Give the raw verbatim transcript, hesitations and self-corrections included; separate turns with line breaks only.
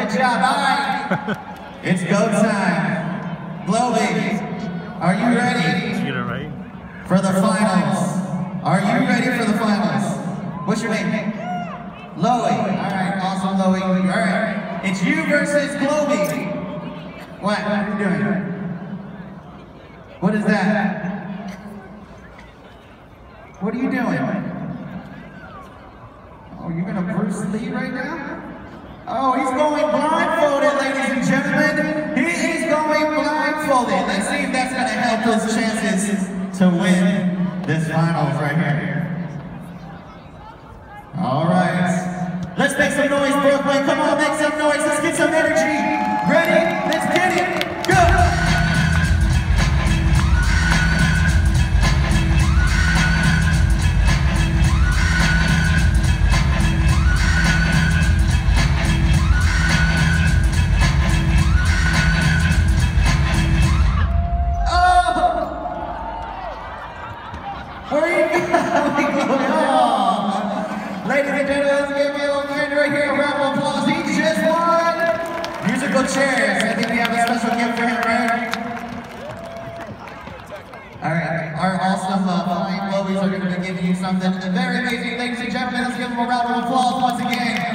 good job. All right, it's go time. Globey, are you ready for the finals? Are you ready for the finals? What's your name? Loey. All right, awesome, Loey. All right, it's you versus Globey. What? What are you doing? What is that? What are you doing? Oh, you're gonna Bruce Lee right now? Oh, he's going blindfolded, ladies and gentlemen. He is going blindfolded. Let's see if that's gonna help his chances to win this finals right here. All right. Let's make some noise, Brooklyn. Come on, make some noise. Let's get some energy. Ready? Let's get it. Go! Where are you going? Oh. Ladies and gentlemen, let's give me a little hand right here. A round of applause. He just won musical chairs. I think we have a special gift for him, right? All right. Our awesome uh, flying Globies are going to be giving you something very amazing. Ladies and gentlemen, let's give them a round of applause once again.